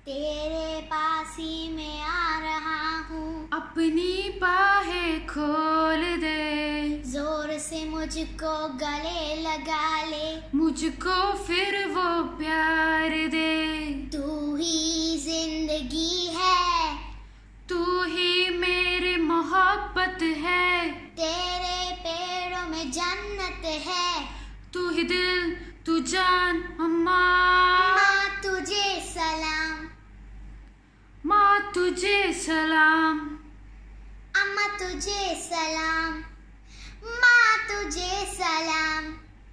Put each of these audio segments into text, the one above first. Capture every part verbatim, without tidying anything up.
तेरे पास ही मैं आ रहा हूँ, अपनी बाहें खोल दे, जोर से मुझको गले लगा ले, मुझको फिर वो प्यार दे। तू ही जिंदगी है, तू ही मेरी मोहब्बत है, तेरे पैरों में जन्नत है, तू ही दिल तू जान अम्मा। माँ तुझे सलाम, माँ तुझे सलाम, अम्मा तुझे सलाम, माँ तुझे सलाम।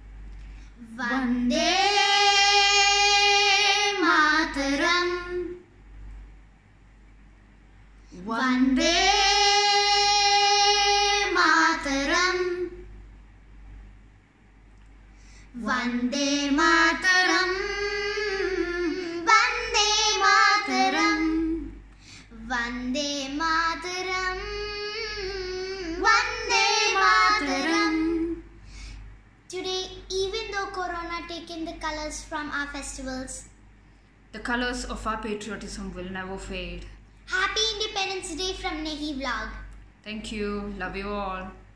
Vande Mataram, Vande Mataram, Vande Mataram, Vande Mataram, Vande Mataram, Vande Mataram. Today, even though Corona taken the colors from our festivals, the colors of our patriotism will never fade. Happy Independence Day from Nehi Vlog. Thank you. Love you all.